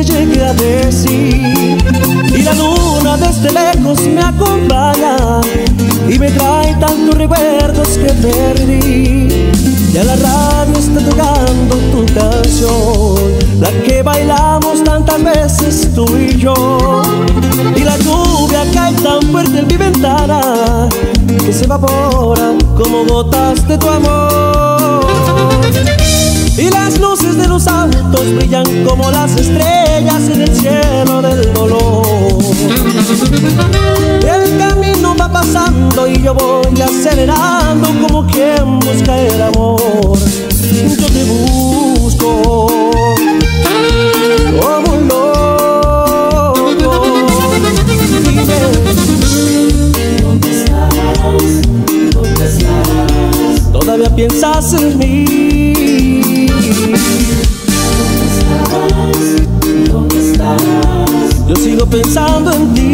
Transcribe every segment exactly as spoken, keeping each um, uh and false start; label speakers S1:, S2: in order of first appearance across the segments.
S1: te llegué a decir. Y la luna desde lejos me acompaña y me trae tantos recuerdos que perdí. Ya la radio está tocando tu canción, la que bailamos tantas veces tú y yo. Y la lluvia cae tan fuerte en mi ventana que se evapora como gotas de tu amor. Y las luces de los autos brillan como las estrellas en el cielo del dolor. El camino va pasando y yo voy acelerando como quien busca el amor. Yo te busco como un loco. Dime, ¿dónde estás? ¿Dónde estás? ¿Todavía piensas en mí? Yo sigo pensando en ti.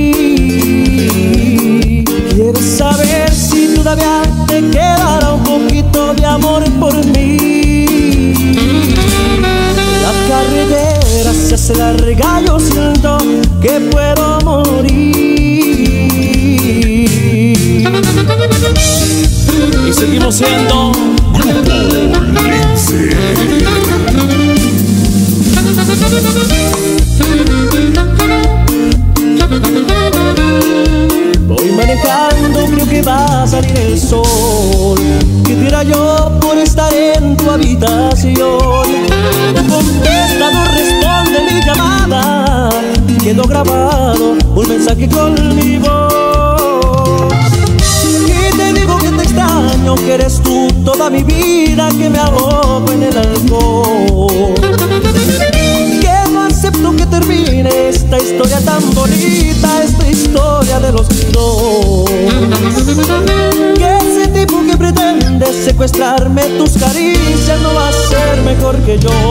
S1: Quieres saber si todavía te quedará un poquito de amor por mí. La carretera se hace larga, yo siento que puedo morir. Y seguimos siendo voy manejando, creo que va a salir el sol. ¿Qué diera yo por estar en tu habitación? Tu contestador responde mi llamada, quedó grabado un mensaje con mi voz. Y te digo que te extraño, que eres tú toda mi vida, que me ahogo en el alcohol. Acepto que termine esta historia tan bonita, esta historia de los dos. Que ese tipo que pretende secuestrarme tus caricias no va a ser mejor que yo.